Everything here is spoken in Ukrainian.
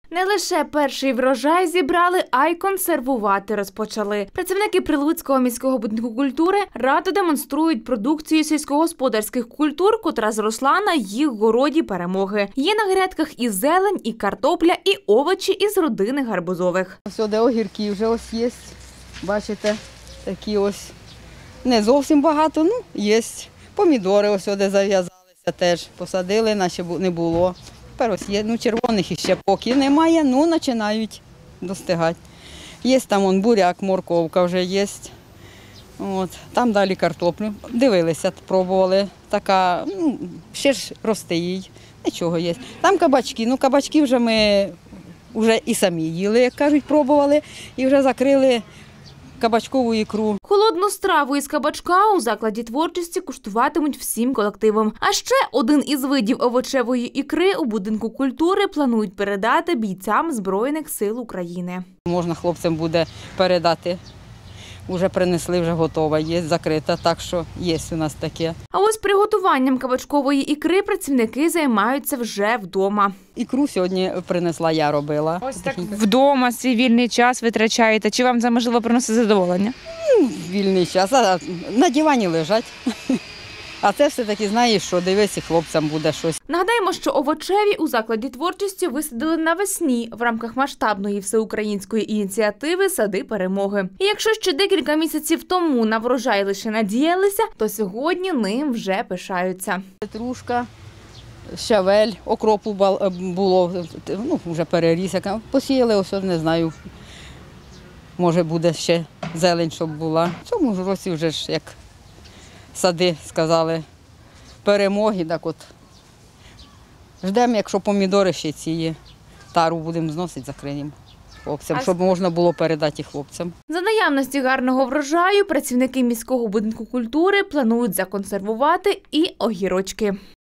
Не лише перший врожай зібрали, а й консервувати розпочали. Працівники Прилуцького міського будинку культури радо демонструють продукцію сільськогосподарських культур, котра зросла на їх городі Перемоги. Є на грядках і зелень, і картопля, і овочі із родини гарбузових. Ось де огірки вже ось є, бачите, такі ось, не зовсім багато, ну є. Помідори ось де зав'язалися теж, посадили, наче не було. Тепер ось є, ну червоних іще поки немає, ну починають достигати. Є там буряк, морковка вже є. От, там далі картоплю. Дивилися, пробували, така, ну, ще ж росте їй, нічого є. Там кабачки, ну кабачки вже ми вже і самі їли, як кажуть, пробували, і вже закрили кабачкову ікру. Холодну страву із кабачка у закладі творчості куштуватимуть всім колективом. А ще один із видів овочевої ікри у будинку культури планують передати бійцям Збройних сил України. Можна хлопцям буде передати. Уже принесли, вже готова, є закрита, так що є у нас таке. А ось приготуванням кабачкової ікри працівники займаються вже вдома. Ікру сьогодні принесла, я робила. Ось так вдома свій вільний час витрачаєте. Чи вам це, можливо, приносить задоволення? Вільний час, а на дивані лежать. А це все-таки, знаєш, що дивись, і хлопцям буде щось. Нагадаємо, що овочеві у закладі творчості висадили навесні в рамках масштабної всеукраїнської ініціативи «Сади перемоги». І якщо ще декілька місяців тому на врожай лише надіялися, то сьогодні ним вже пишаються. Петрушка, щавель, окропу було, ну, вже переріс. Посіяли, ось, не знаю, може буде ще зелень, щоб була. В цьому ж році вже ж як сади, сказали, перемоги, так от ждемо, якщо помідори ще ці є, тару будемо зносити, закриємо хлопцям, щоб можна було передати хлопцям. За наявності гарного врожаю працівники міського будинку культури планують законсервувати і огірочки.